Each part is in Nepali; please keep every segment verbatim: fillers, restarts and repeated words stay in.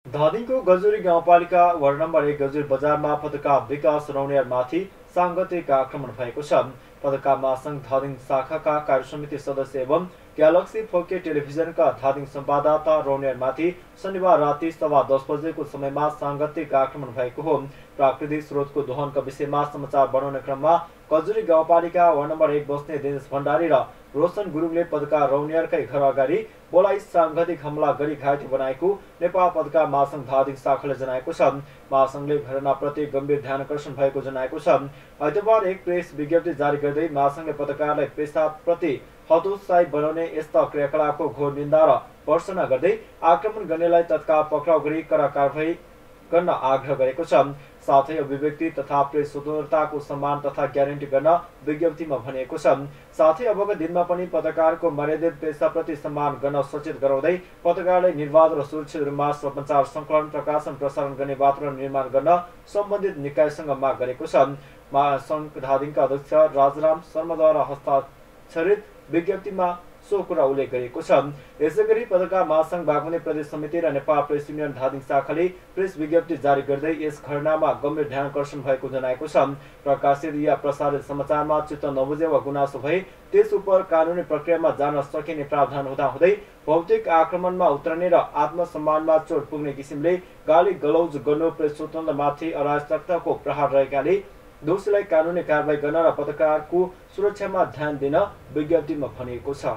धादिङको गजुरी गाउँपालिका वार्ड नम्बर एक गजुरी बजारमा पत्रकार विकास रौनियारमाथि साङ्गतिक आक्रमण भएको छ। पत्रकार महासंघ धादिङ शाखाका कार्यसमिति सदस्य एवं ग्यालेक्सी फोके टेलिभिजनका धादिङ संवाददाता रौनियारमाथि शनिबार राति सवा दस बजेको समयमा साङ्गतिक आक्रमण भएको हो। प्राकृतिक स्रोतको दोहनका विषयमा समाचार बनाउने क्रममा गजुरी गाउँपालिका वार्ड नम्बर एक बस्ने दिनेश भण्डारी र रोशन गुरुङले पत्रकार रौनियारकै घर अगाडि बोलाई साङ्गतिक हमला गरी घाइते बनाएको नेपाल पत्रकार महासंघ धादिङ शाखाले जनाएको छ। महासंघले घटनाप्रति गम्भीर ध्यानकर्षण भएको जनाएको छ। आइतबार एक प्रेस विज्ञप्ति जारी गर्दै महासंघले पत्रकारलाई पेसाप्रति हतोत्साही बनाउने यस्ता क्रियाकलापको घोर निन्दा र भर्त्सना गर्दै आक्रमण गर्नेलाई तत्काल पक्राउ गरी कडा कारबाही गर्न आग्रह गरेको छ। साथै अभिव्यक्ति तथा प्रेस स्वतन्त्रताको सम्मान तथा ग्यारेन्टी गर्न विज्ञप्तिमा भनिएको छ। साथै अबको दिनमा पनि पत्रकारको मर्यादित पेसाप्रति सम्मान गर्न सचेत गराउँदै पत्रकारलाई निर्वाध र सुरक्षित रूपमा समाचार सङ्कलन प्रकाशन प्रसारण गर्ने वातावरण निर्माण गर्न सम्बन्धित निकायसँग माग गरेको छ। महासंघ धादिङका अध्यक्ष राजराम शर्माद्वारा हस्ताक्षरित विज्ञप्तिमा सो कुरा उल्लेख गरिएको छ। यसैगरी पत्रकार महासंघ बागमती प्रदेश समिति र नेपाल प्रेस युनियन धादिङ शाखाले प्रेस विज्ञप्ति जारी गर्दै यस घटनामा गम्भीर ध्यानकर्षण भएको जनाएको छ। प्रकाशित या प्रसारित समाचारमा चित्त नबुझे वा गुनासो भए त्यस उप कानुनी प्रक्रियामा जान सकिने प्रावधान हुँदाहुँदै भौतिक आक्रमणमा उत्रने र आत्मसम्मानमा चोट पुग्ने किसिमले गाली गलौज गर्नु प्रेस स्वतन्त्रतामाथि अराजकताको प्रहार रहेकाले दोषीलाई कानुनी कारबाही गर्न र पत्रकारको सुरक्षामा ध्यान दिन विज्ञप्तिमा भनिएको छ।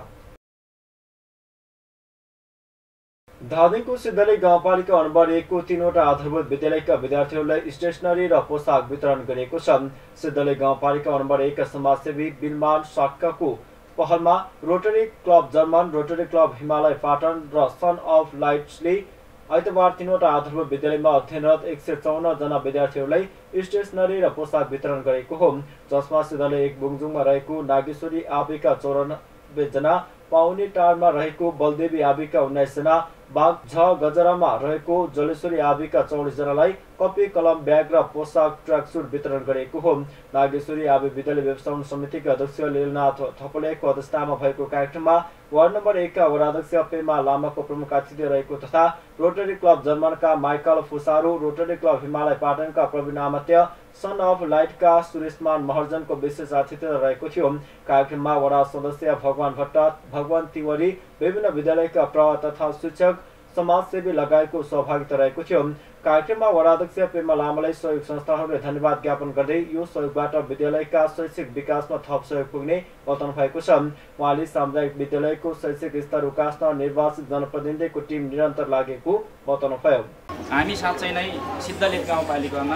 धादिङको सिद्धले गाउँपालिका नम्बर एकको तीनवटा आधारभूत विद्यालयका विद्यार्थीहरूलाई स्टेसनरी र पोसाक वितरण गरिएको छ। सिद्धले गाउँपालिका नम्बर एकका समाजसेवी बिलमान साक्काको पहलमा Rotary club German, Rotary club Himalaya Patan र सन अफ लाइट्सले आइतबार तीनवटा आधारभूत विद्यालयमा अध्ययनरत एक सय चौन्न जना विद्यार्थीहरूलाई स्टेसनरी र पोसाक वितरण गरेको हो। जसमा सिद्धले एक बुङजुङमा रहेको नागेश्वरी आबिका चौरानब्बे जना, पाउनी टारमा रहेको बलदेवी आबिका उन्नाइस जना, बाघ झ गजरामा रहेको जलेश्वरी आबिका चौबिस जनालाई कपी कलम ब्याग र पोसाक ट्र्याकसुट वितरण गरेको हो। नागेश्वरी आबि विद्यालय व्यवस्थापन समितिका अध्यक्ष लीलनाथ थपलियाको अध्यक्षतामा भएको कार्यक्रममा वार्ड नम्बर एकका वडाध्यक्ष पेमा लामाको प्रमुख अतिथि रहेको तथा रोटरी क्लब जर्मनका Michael Fusaro, Rotary club Himalaya पाटनका प्रवीण आमत्य, सन अफ लाइटका सुरेशमान महर्जनको विशेष अतिथि रहेको थियो। कार्यक्रममा वडा सदस्य भगवान भट्ट, भगवान तिवारी, विभिन्न विद्यालयका प्रह तथा शिक्षक, समाजसेवी लगायतको सहभागिता रहेको थियो। कार्यक्रममा वडाध्यक्ष पेमा लामालाई सहयोग संस्थाहरूले धन्यवाद ज्ञापन गर्दै यो सहयोगबाट विद्यालयका शैक्षिक विकासमा थप सहयोग पुग्ने बताउनु भएको छ। उहाँले सामुदायिक विद्यालयको शैक्षिक स्तर उकास्न निर्वाचित जनप्रतिनिधिको टिम निरन्तर लागेको बताउनु भयो। हामी साँच्चै नै सिद्धलेख गाउँपालिकामा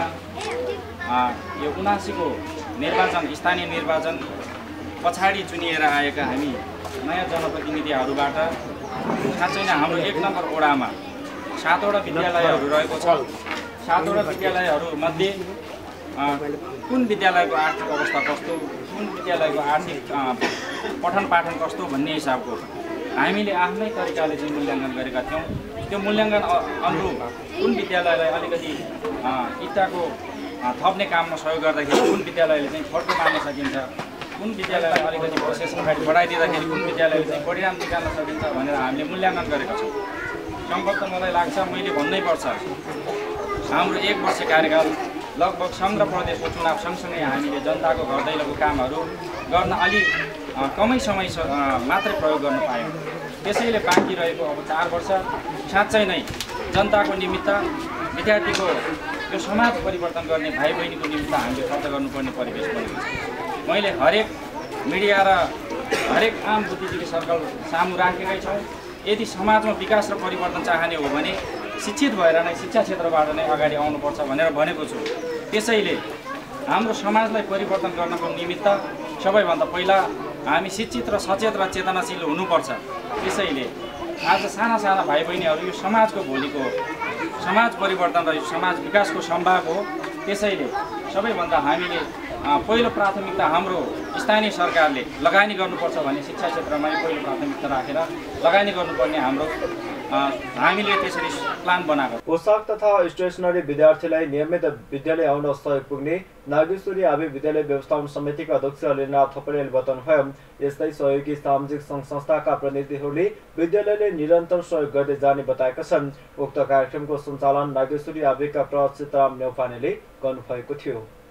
यो उनासीको निर्वाचन स्थानीय निर्वाचन पछाडि चुनिएर आएका हामी नयाँ जनप्रतिनिधिहरूबाट साँच्चै नै हाम्रो एक नम्बर वडामा सातवटा विद्यालयहरू रहेको छ। सातवटा विद्यालयहरूमध्ये कुन विद्यालयको आर्थिक अवस्था कस्तो, कुन विद्यालयको आर्थिक पठन पाठन कस्तो भन्ने हिसाबको हामीले आफ्नै तरिकाले चाहिँ मूल्याङ्कन गरेका थियौँ। त्यो मूल्याङ्कन अनुरूप कुन विद्यालयलाई अलिकति इँटाको थप्ने काममा सहयोग गर्दाखेरि कुन विद्यालयले चाहिँ फड्को मार्न सकिन्छ, कुन विद्यालयलाई अलिकति प्रोसेस अगाडि बढाइदिँदाखेरि कुन विद्यालयले चाहिँ परिणाम निकाल्न सकिन्छ भनेर हामीले मूल्याङ्कन गरेका छौँ। सम्भवत मलाई लाग्छ मैले भन्नै पर्छ हाम्रो एक वर्ष कार्यकाल लगभग सङ्घ र प्रदेशको चुनाव सँगसँगै हामीले जनताको घर दैलोको कामहरू गर्न अलि कमै समय मात्रै प्रयोग गर्न पायौँ। त्यसैले बाँकी रहेको अब चार वर्ष साँच्चै नै जनताको निमित्त, विद्यार्थीको यो समाज परिवर्तन गर्ने भाइ बहिनीको निमित्त हामीले खर्च गर्नुपर्ने परिवेश बनेको छ। मैले हरेक मिडिया र हरेक आम बुद्धिजीवी सर्कल सामु राखेकै छौँ। यदि समाजमा विकास र परिवर्तन चाहने हो भने शिक्षित भएर नै शिक्षा क्षेत्रबाट नै अगाडि आउनुपर्छ भनेर भनेको छु। त्यसैले हाम्रो समाजलाई परिवर्तन गर्नको निमित्त सबैभन्दा पहिला हामी शिक्षित र सचेत र चेतनाशील हुनुपर्छ। त्यसैले आज साना साना भाइ बहिनीहरू यो समाजको भोलिको समाज परिवर्तन र समाज विकासको सम्भाग हो। त्यसैले सबैभन्दा हामीले पहिलो प्राथमिकता हाम्रो स्थानीय सरकारले लगानी गर्नुपर्छ भने शिक्षा क्षेत्रमा पहिलो प्राथमिकता राखेर लगानी गर्नुपर्ने हाम्रो हामीले त्यसरी प्लान बनाएको। पोसाक तथा स्टेसनरी विद्यार्थीलाई नियमित विद्यालय आउन सहयोग पुग्ने नागेश्वरी आवे विद्यालय व्यवस्थापन समितिका अध्यक्ष लेना थपरेलले बताउनुभयो। यस्तै सहयोगी सामाजिक सङ्घ संस्थाका प्रतिनिधिहरूले विद्यालयले निरन्तर सहयोग गर्दै जाने बताएका छन्। उक्त कार्यक्रमको सञ्चालन नागेश्वरी आवेका प्रचितराम न्यौपानेले गर्नुभएको थियो।